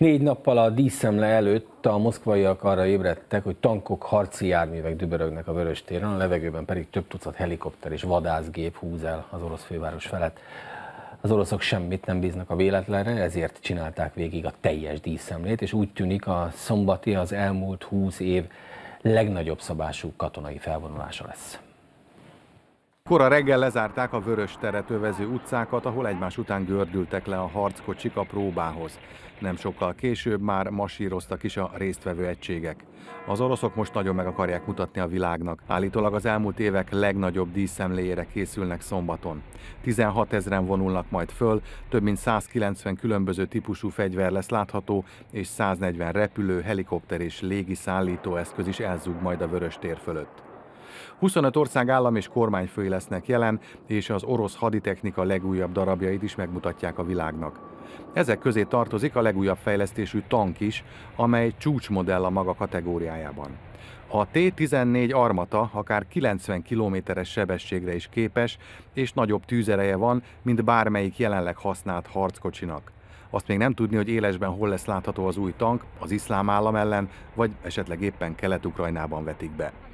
4 nappal a díszemle előtt a moszkvaiak arra ébredtek, hogy tankok, harci járművek dübörögnek a Vöröstéren, a levegőben pedig több tucat helikopter és vadászgép húz el az orosz főváros felett. Az oroszok semmit nem bíznak a véletlenre, ezért csinálták végig a teljes díszemlét, és úgy tűnik, a szombati az elmúlt 20 év legnagyobb szabású katonai felvonulása lesz. Kora reggel lezárták a Vörösteret övező utcákat, ahol egymás után gördültek le a harckocsik a próbához. Nem sokkal később már masíroztak is a résztvevő egységek. Az oroszok most nagyon meg akarják mutatni a világnak. Állítólag az elmúlt évek legnagyobb díszemléjére készülnek szombaton. 16 000-en vonulnak majd föl, több mint 190 különböző típusú fegyver lesz látható, és 140 repülő, helikopter és légi szállítóeszköz is elzúg majd a Vöröstér fölött. 25 ország állam és kormányfői lesznek jelen, és az orosz haditechnika legújabb darabjait is megmutatják a világnak. Ezek közé tartozik a legújabb fejlesztésű tank is, amely csúcsmodell a maga kategóriájában. A T-14 Armata akár 90 km/s sebességre is képes, és nagyobb tűzereje van, mint bármelyik jelenleg használt harckocsinak. Azt még nem tudni, hogy élesben hol lesz látható az új tank, az Iszlám Állam ellen, vagy esetleg éppen Kelet-Ukrajnában vetik be.